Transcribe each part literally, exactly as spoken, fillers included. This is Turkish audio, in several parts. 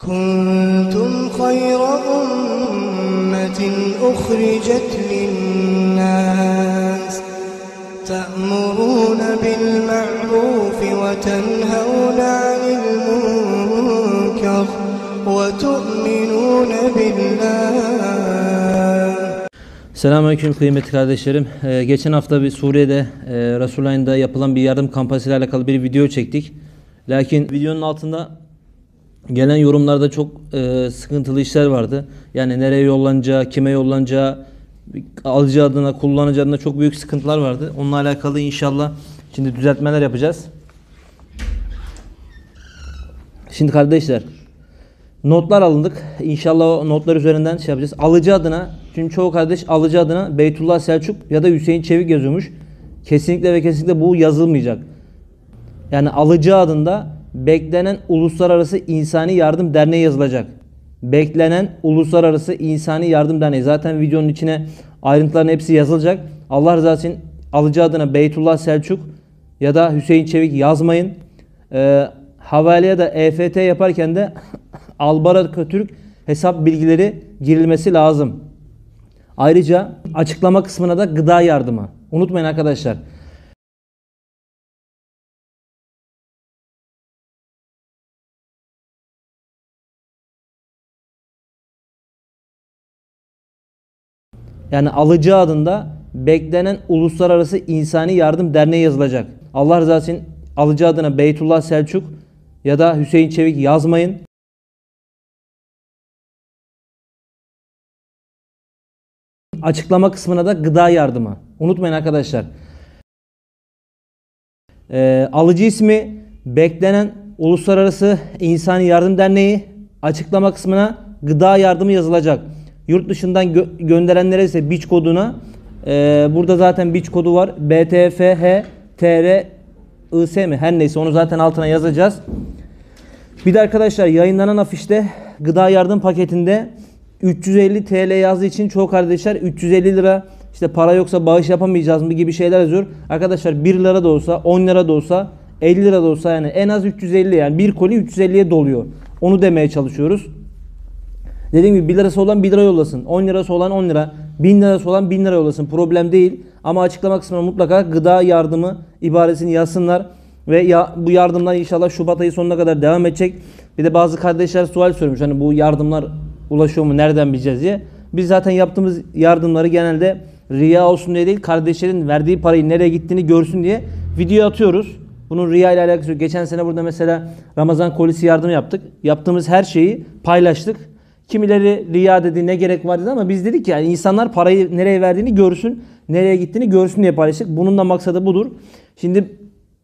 كنتم خير أمة أخرجت للناس تأمرون بالمعروف وتنهون عن المنكر وتؤمنون بالله. Selamünaleyküm kıymetli kardeşlerim. Ee, geçen hafta bir Suriye'de e, Resulayn'da yapılan bir yardım kampanyasıyla alakalı bir video çektik. Lakin videonun altında gelen yorumlarda çok e, sıkıntılı işler vardı. Yani nereye yollanacağı, kime yollanacağı, alıcı adına, kullanıcı adına çok büyük sıkıntılar vardı. Onunla alakalı inşallah şimdi düzeltmeler yapacağız. Şimdi kardeşler, notlar alındık. İnşallah o notlar üzerinden şey yapacağız. Alıcı adına, çünkü çoğu kardeş alıcı adına Beytullah Selçuk ya da Hüseyin Çevik yazıyormuş. Kesinlikle ve kesinlikle bu yazılmayacak. Yani alıcı adında beklenen Uluslararası İnsani Yardım Derneği yazılacak. Beklenen Uluslararası İnsani Yardım Derneği. Zaten videonun içine ayrıntıların hepsi yazılacak. Allah rızası için alıcı adına Beytullah Selçuk ya da Hüseyin Çevik yazmayın. Ee, havaleye de E F T yaparken de Albaraka Türk hesap bilgileri girilmesi lazım. Ayrıca açıklama kısmına da gıda yardımı. Unutmayın arkadaşlar. Yani alıcı adında beklenen Uluslararası İnsani Yardım Derneği yazılacak. Allah rızası için alıcı adına Beytullah Selçuk ya da Hüseyin Çevik yazmayın. Açıklama kısmına da gıda yardımı. Unutmayın arkadaşlar. Ee, alıcı ismi beklenen Uluslararası İnsani Yardım Derneği. Açıklama kısmına gıda yardımı yazılacak. Yurt dışından gö gönderenlere ise biç koduna e, burada zaten biç kodu var. B T F H T R I S mi? Her neyse onu zaten altına yazacağız. Bir de arkadaşlar yayınlanan afişte gıda yardım paketinde üç yüz elli T L yazdığı için çoğu kardeşler üç yüz elli lira işte para yoksa bağış yapamayacağız mı gibi şeyler yazıyor. Arkadaşlar bir lira da olsa, on lira da olsa, elli lira da olsa yani en az üç yüz elli, yani bir koli üç yüz elliye doluyor. Onu demeye çalışıyoruz. Dediğim gibi bir lirası olan bir lira yollasın. on lirası olan on lira. bin lirası olan bin lira yollasın. Problem değil. Ama açıklama kısmına mutlaka gıda yardımı ibaresini yazsınlar. Ve ya, bu yardımlar inşallah Şubat ayı sonuna kadar devam edecek. Bir de bazı kardeşler sual sormuş. Hani bu yardımlar ulaşıyor mu? Nereden bileceğiz diye. Biz zaten yaptığımız yardımları genelde riya olsun diye değil, kardeşlerin verdiği parayı nereye gittiğini görsün diye video atıyoruz. Bunun riya ile alakası yok. Geçen sene burada mesela Ramazan kolisi yardımı yaptık. Yaptığımız her şeyi paylaştık. Kimileri riya dedi, ne gerek var dedi, ama biz dedik yani insanlar parayı nereye verdiğini görsün, nereye gittiğini görsün diye paylaştık. Bunun da maksadı budur. Şimdi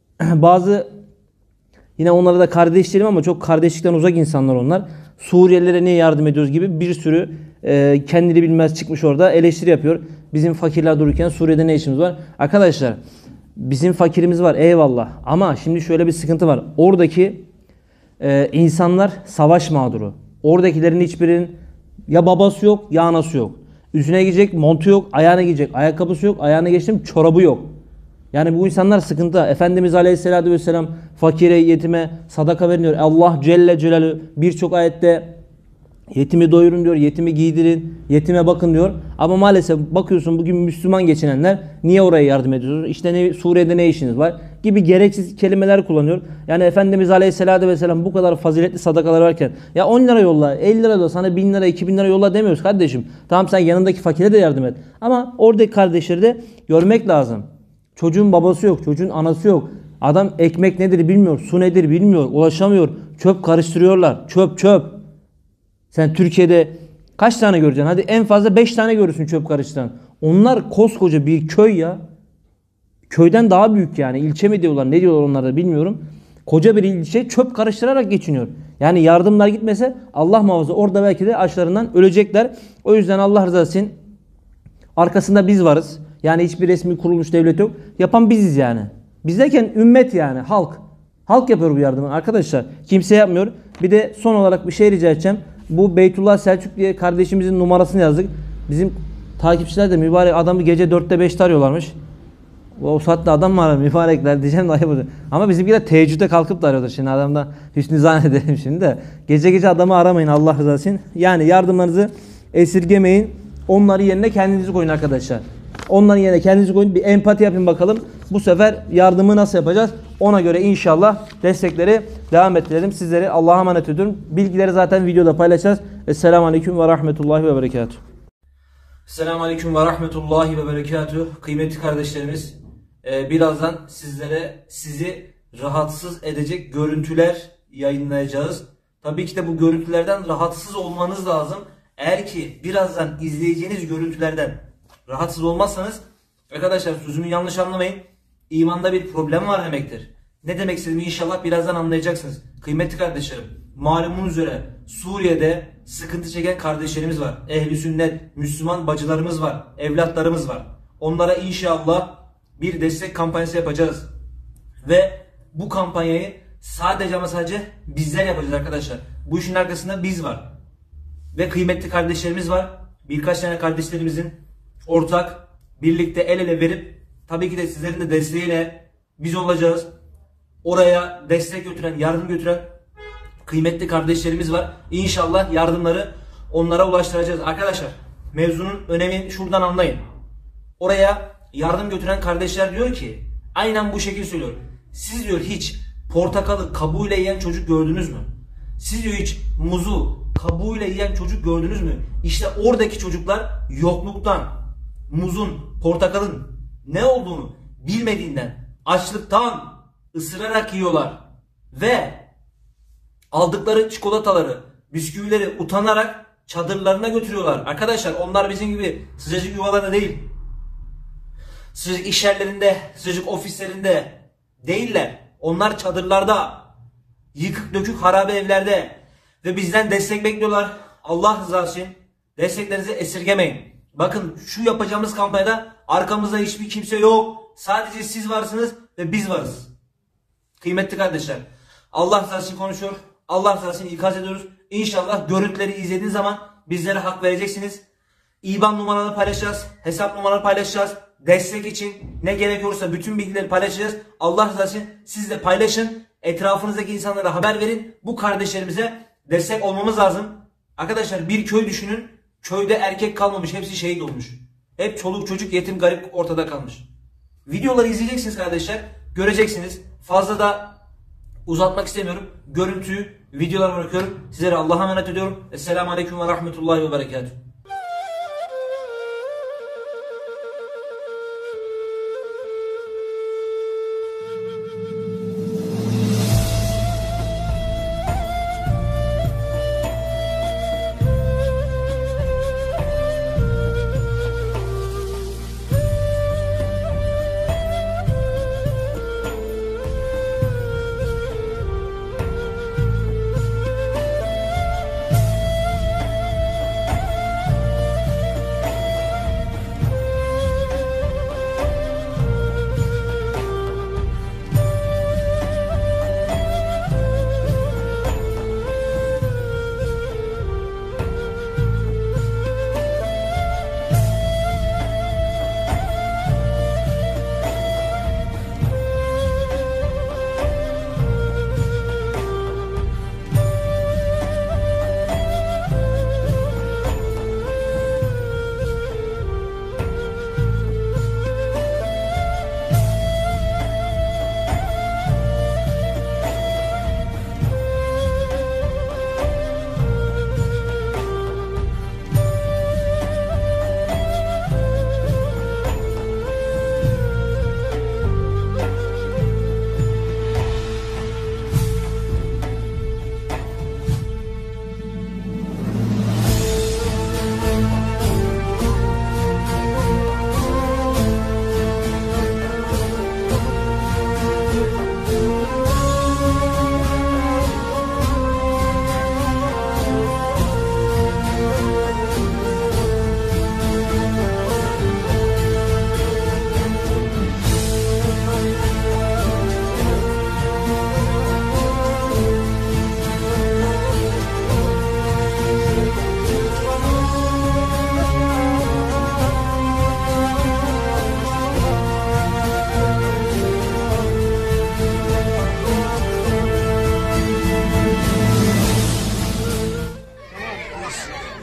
bazı yine onlara da kardeşlerim ama çok kardeşlikten uzak insanlar onlar. Suriyelilere niye yardım ediyoruz gibi bir sürü e, kendini bilmez çıkmış orada eleştiri yapıyor. Bizim fakirler dururken Suriye'de ne işimiz var? Arkadaşlar bizim fakirimiz var eyvallah, ama şimdi şöyle bir sıkıntı var. Oradaki e, insanlar savaş mağduru. Oradakilerin hiçbirinin ya babası yok ya anası yok. Üstüne giyecek montu yok, ayağına giyecek ayakkabısı yok, ayağına geçtim çorabı yok. Yani bu insanlar sıkıntı. Efendimiz Aleyhisselatü Vesselam fakire, yetime sadaka veriyor. Allah Celle Celaluhu birçok ayette yetimi doyurun diyor, yetimi giydirin, yetime bakın diyor. Ama maalesef bakıyorsun bugün Müslüman geçinenler niye oraya yardım ediyorsunuz? İşte ne, Suriye'de ne işiniz var? Gibi gereksiz kelimeler kullanıyor. Yani Efendimiz Aleyhisselatü Vesselam bu kadar faziletli sadakalar varken ya on lira yolla, elli lira da sana bin lira, iki bin lira yolla demiyoruz kardeşim. Tamam, sen yanındaki fakire de yardım et. Ama oradaki kardeşleri de görmek lazım. Çocuğun babası yok, çocuğun anası yok. Adam ekmek nedir bilmiyor, su nedir bilmiyor, ulaşamıyor. Çöp karıştırıyorlar. Çöp çöp. Sen Türkiye'de kaç tane göreceksin? Hadi en fazla beş tane görürsün çöp karıştıran. Onlar koskoca bir köy ya. Köyden daha büyük yani. İlçe mi diyorlar, ne diyorlar onlar da bilmiyorum. Koca bir ilçe çöp karıştırarak geçiniyor. Yani yardımlar gitmese Allah muhafaza orada belki de açlarından ölecekler. O yüzden Allah rızası için arkasında biz varız. Yani hiçbir resmi kurulmuş devlet yok. Yapan biziz yani. Biz derken ümmet yani halk. Halk yapıyor bu yardımı arkadaşlar. Kimse yapmıyor. Bir de son olarak bir şey rica edeceğim. Bu Beytullah Selçuk diye kardeşimizin numarasını yazdık. Bizim takipçiler de mübarek adamı gece dörtte beşte arıyorlarmış. O saatte adam mı arar mübarekler diyeceğim de ayıp olur. Ama bizimkiler teheccüde kalkıp da arıyordur. Şimdi adamda hüsnü zannedelim şimdi de. Gece gece adamı aramayın Allah rızası için. Yani yardımlarınızı esirgemeyin. Onları yerine kendinizi koyun arkadaşlar. Onların yerine kendinizi koyun. Bir empati yapın bakalım. Bu sefer yardımı nasıl yapacağız? Ona göre inşallah destekleri devam ettirelim. Sizleri Allah'a emanet ediyorum. Bilgileri zaten videoda paylaşacağız. Esselamu Aleyküm ve Rahmetullahi ve Berekatuhu. Selamun Aleyküm ve Rahmetullahi ve Berekatuhu. Kıymetli kardeşlerimiz, e, birazdan sizlere sizi rahatsız edecek görüntüler yayınlayacağız. Tabii ki de bu görüntülerden rahatsız olmanız lazım. Eğer ki birazdan izleyeceğiniz görüntülerden rahatsız olmazsanız, arkadaşlar sözümü yanlış anlamayın, imanda bir problem var demektir. Ne demek istediğimi inşallah birazdan anlayacaksınız. Kıymetli kardeşlerim, malumunuz üzere Suriye'de sıkıntı çeken kardeşlerimiz var. Ehli sünnet, Müslüman bacılarımız var, evlatlarımız var. Onlara inşallah bir destek kampanyası yapacağız. Ve bu kampanyayı sadece ama sadece bizler yapacağız arkadaşlar. Bu işin arkasında biz var. Ve kıymetli kardeşlerimiz var. Birkaç tane kardeşlerimizin ortak, birlikte el ele verip, tabii ki de sizlerin de desteğiyle biz olacağız. Oraya destek götüren, yardım götüren kıymetli kardeşlerimiz var. İnşallah yardımları onlara ulaştıracağız. Arkadaşlar mevzunun önemini şuradan anlayın. Oraya yardım götüren kardeşler diyor ki, aynen bu şekilde söylüyor. Siz diyor hiç portakalı kabuğuyla yiyen çocuk gördünüz mü? Siz diyor hiç muzu kabuğuyla yiyen çocuk gördünüz mü? İşte oradaki çocuklar yokluktan, muzun, portakalın ne olduğunu bilmediğinden, açlıktan ısırarak yiyorlar. Ve aldıkları çikolataları, bisküvileri utanarak çadırlarına götürüyorlar. Arkadaşlar onlar bizim gibi sıcacık yuvalarda değil. Sıcacık iş yerlerinde, sıcacık ofislerinde değiller. Onlar çadırlarda, yıkık dökük harabe evlerde ve bizden destek bekliyorlar. Allah rızası için desteklerinizi esirgemeyin. Bakın şu yapacağımız kampanyada arkamızda hiçbir kimse yok. Sadece siz varsınız ve biz varız. Kıymetli kardeşler, Allah rızası için konuşuyor. Allah rızası için ikaz ediyoruz. İnşallah görüntüleri izlediğiniz zaman bizlere hak vereceksiniz. İban numaraları paylaşacağız. Hesap numaraları paylaşacağız. Destek için ne gerekiyorsa bütün bilgileri paylaşacağız. Allah rızası için siz de paylaşın. Etrafınızdaki insanlara haber verin. Bu kardeşlerimize destek olmamız lazım. Arkadaşlar bir köy düşünün. Köyde erkek kalmamış. Hepsi şehit olmuş. Hep çoluk çocuk yetim garip ortada kalmış. Videoları izleyeceksiniz kardeşler. Göreceksiniz. Fazla da uzatmak istemiyorum. Görüntüyü videolara bırakıyorum. Sizlere Allah'a emanet ediyorum. Esselamu Aleyküm ve Rahmetullahi ve Berekatuhu.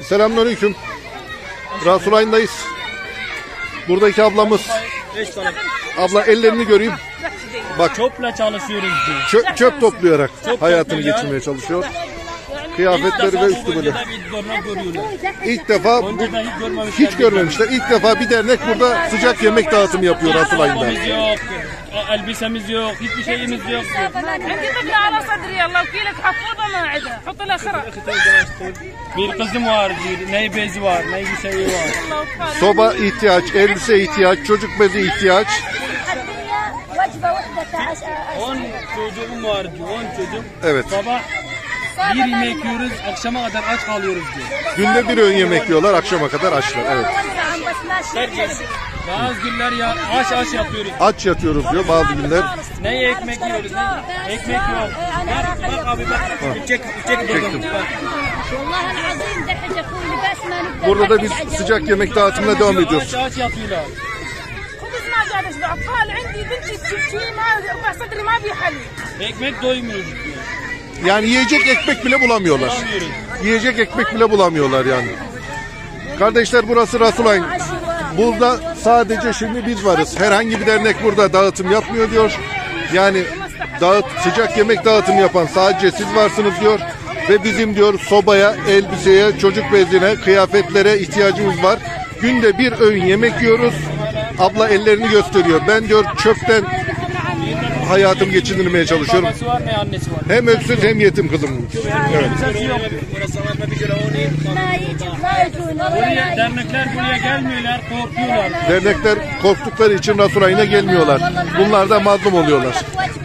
Selamünaleyküm. Rasulay'ındayız. Buradaki ablamız. Abla ellerini göreyim. Bak. Çöple çalışıyoruz diyor. Çöp, çöp toplayarak Çöp hayatını toplayan. geçirmeye çalışıyor. Kıyafetleri ve üstü böyle. İlk defa bu, hiç görmemişler. İlk defa bir dernek burada sıcak yemek dağıtımı yapıyor Rasulay'ında. Yok, elbisemiz yok, hiçbir şeyimiz yok. Bir kızım var diyor, ne bezi var, ne bir şey var. Soba ihtiyaç, elbise ihtiyaç, çocuk bezi ihtiyaç. on çocuğum var diyor, on çocuk. Evet. Sabah bir yemek yiyoruz, akşama kadar aç kalıyoruz diyor. Günde bir öğün yemek yiyorlar, akşama kadar açlar. Evet. Herkes. Bazı günler ya aç aç yapıyoruz. Aç yatıyoruz diyor bazı günler. Ne ekmek yiyoruz, ne ekmek yok. Bak, bak abi bak, çek, çek Çektim. Burada da biz sıcak yemek dağıtımına devam ediyoruz. Aç aç yapıyorlar. Ekmek doymuyoruz. Yani yiyecek ekmek bile bulamıyorlar. Bulamıyoruz. Yiyecek ekmek bile bulamıyorlar yani. Kardeşler burası Rasulay'ın. Burada sadece şimdi biz varız. Herhangi bir dernek burada dağıtım yapmıyor diyor. Yani dağıt, sıcak yemek dağıtım yapan sadece siz varsınız diyor. Ve bizim diyor sobaya, elbiseye, çocuk bezine, kıyafetlere ihtiyacımız var. Günde bir öğün yemek yiyoruz. Abla ellerini gösteriyor. Ben diyor çöpten hayatımı geçindirmeye çalışıyorum. Babası var ne annesi var. Hem öksüz hem yetim kızım. Evet. Buraya, dernekler buraya gelmiyorlar, korkuyorlar. Dernekler korktukları için Rasulay'ına gelmiyorlar. Bunlar da mazlum oluyorlar.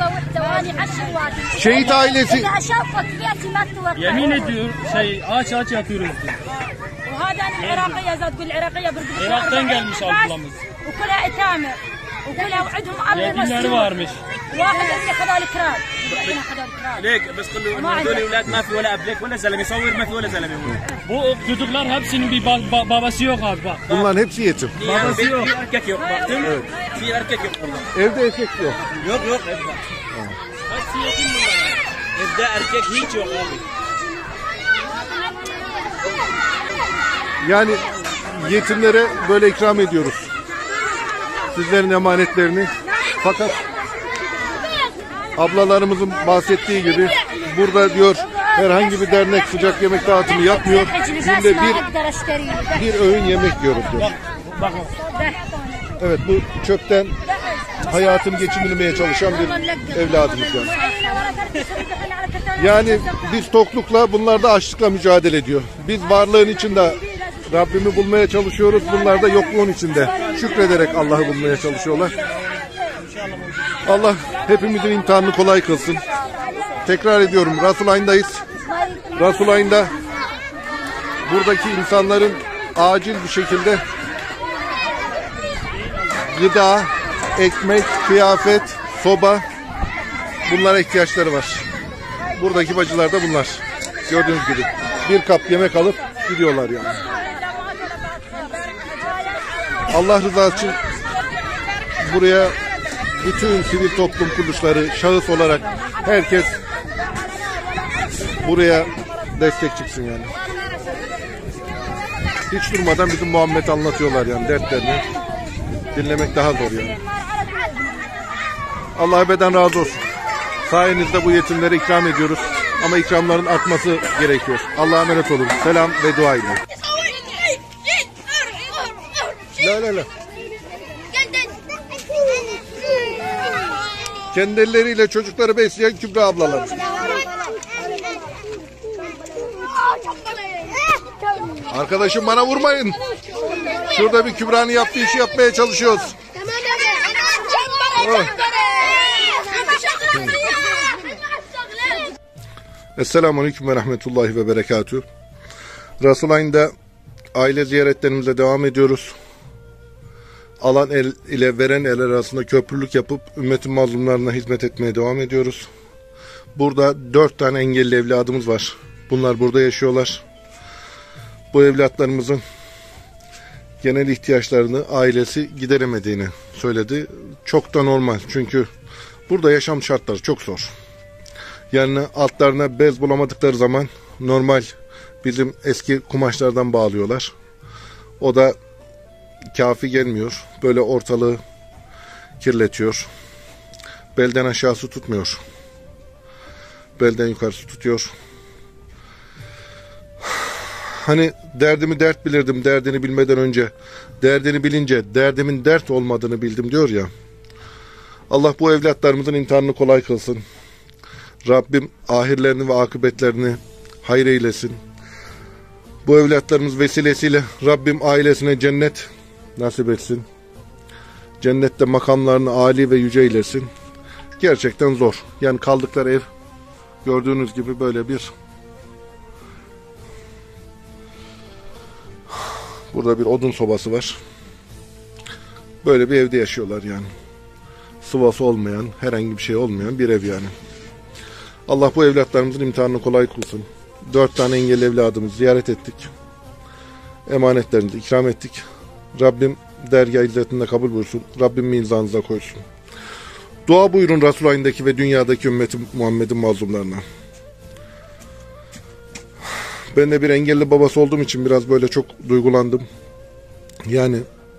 Şehit ailesi Yemin ediyor şey aç aç yatıyoruz diyor. Irak'tan gelmiş ablamız. Yetimleri varmış. ليك بس قل له انه هذول الاولاد ما في ولا ابلك ولا زلمه يصور ما في ولا زلمه Bu çocuklar hepsinin bir ba- ba- babası yok abi bak. bunların hepsi yetim. Babası yok. في اركك yok baktın mı? في erkek yok burada. Evde erkek yok. Yok yok evde. Hepsi yetim bunlar. Evde erkek hiç yok abi. Yani yetimlere böyle ikram ediyoruz. Sizlerin emanetlerini. Fakat ablalarımızın bahsettiği gibi burada diyor herhangi bir dernek sıcak yemek dağıtımı yapmıyor. Günde bir bir öğün yemek yiyoruz diyor. Bak Evet, bu çöpten hayatını geçindirmeye çalışan bir evladımız yani. Yani biz toklukla, bunlar da açlıkla mücadele ediyor. Biz varlığın içinde Rabbimi bulmaya çalışıyoruz. Bunlar da yokluğun içinde şükrederek Allah'ı bulmaya çalışıyorlar. Allah hepimizin imtihanını kolay kılsın. Tekrar ediyorum, Rasulay'ındayız. Rasulay'ında buradaki insanların acil bir şekilde gıda, ekmek, kıyafet, soba, bunlara ihtiyaçları var. Buradaki bacılar da bunlar. Gördüğünüz gibi bir kap yemek alıp gidiyorlar yani. Allah rızası için buraya bütün sivil toplum kuruluşları, şahıs olarak herkes buraya destek çıksın yani. Hiç durmadan bizim Muhammed anlatıyorlar yani dertlerini. Dinlemek daha zor yani. Allah ebeden razı olsun. Sayenizde bu yetimlere ikram ediyoruz. Ama ikramların artması gerekiyor. Allah'a emanet olun. Selam ve dua ile. La la la. Kendi elleriyle çocukları besleyen Kübra ablalar. Arkadaşım bana vurmayın. Şurada bir Kübra'nın yaptığı işi yapmaya çalışıyoruz. Oh. Esselamu Aleyküm ve Rahmetullahi ve Berekatühü. Rasulay'ında aile ziyaretlerimize devam ediyoruz. Alan el ile veren el arasında köprülük yapıp ümmetin mazlumlarına hizmet etmeye devam ediyoruz. Burada dört tane engelli evladımız var. Bunlar burada yaşıyorlar. Bu evlatlarımızın genel ihtiyaçlarını ailesi gideremediğini söyledi. Çok da normal, çünkü burada yaşam şartları çok zor. Yani altlarına bez bulamadıkları zaman normal Bizim eski kumaşlardan bağlıyorlar. O da kafi gelmiyor. Böyle ortalığı kirletiyor. Belden aşağısı tutmuyor. Belden yukarısı tutuyor. Hani derdimi dert bilirdim derdini bilmeden önce. Derdini bilince derdimin dert olmadığını bildim diyor ya. Allah bu evlatlarımızın imtihanını kolay kılsın. Rabbim ahirlerini ve akıbetlerini hayır eylesin. Bu evlatlarımız vesilesiyle Rabbim ailesine cennet nasip etsin. Cennette makamlarını âli ve yüce eylesin. Gerçekten zor. Yani kaldıkları ev gördüğünüz gibi böyle bir, burada bir odun sobası var. Böyle bir evde yaşıyorlar yani. Sıvası olmayan, herhangi bir şey olmayan bir ev yani. Allah bu evlatlarımızın imtihanını kolay kılsın. Dört tane engelli evladımızı ziyaret ettik. Emanetlerinizi ikram ettik. Rabbim dergâh izzetinde kabul buyursun. Rabbim mizanınıza koysun. Dua buyurun Resulullah'ındaki ve dünyadaki ümmeti Muhammed'in mazlumlarına. Ben de bir engelli babası olduğum için biraz böyle çok duygulandım. Yani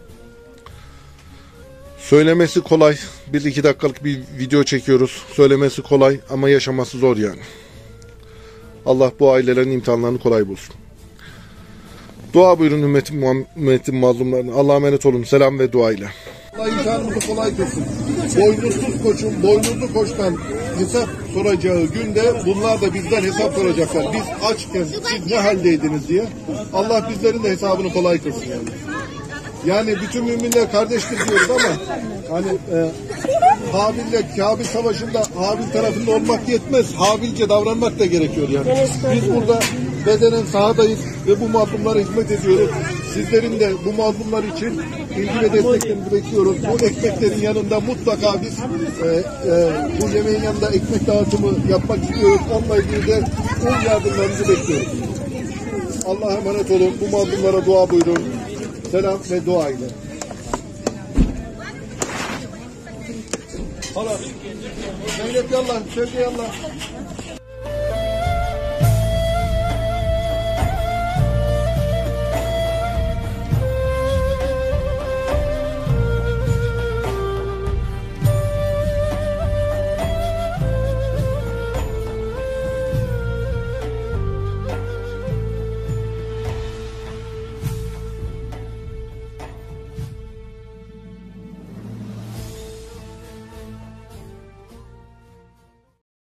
söylemesi kolay. Biz iki dakikalık bir video çekiyoruz. Söylemesi kolay ama yaşaması zor yani. Allah bu ailelerin imtihanlarını kolay bulsun. Dua buyurun ümmetin Muhammed'in mazlumlarına. Allah'a emanet olun. Selam ve dua ile. Allah imtihanımızı kolay kılsın. Boynuzsuz koçun, boynuzlu koçtan hesap soracağı günde bunlar da bizden hesap soracaklar. Biz açken siz ne haldeydiniz diye. Allah bizlerin de hesabını kolay kılsın yani. Yani bütün müminler kardeştir diyoruz ama hani e, Habil'le Kabil savaşında Habil tarafında olmak yetmez. Habilce davranmak da gerekiyor yani. Biz burada bedenen sahadayız ve bu mazlumlara hizmet ediyoruz. Sizlerin de bu mazlumlar için ilgi ve desteklerinizi bekliyoruz. Bu ekmeklerin yanında mutlaka biz e, e, bu yemeğin yanında ekmek dağıtımı yapmak istiyoruz. Onunla ilgili de tüm yardımlarınızı bekliyoruz. Allah'a emanet olun. Bu mazlumlara dua buyurun. Selam ve dua ile. Hala. Zeynep yallah, Sevgi yallah.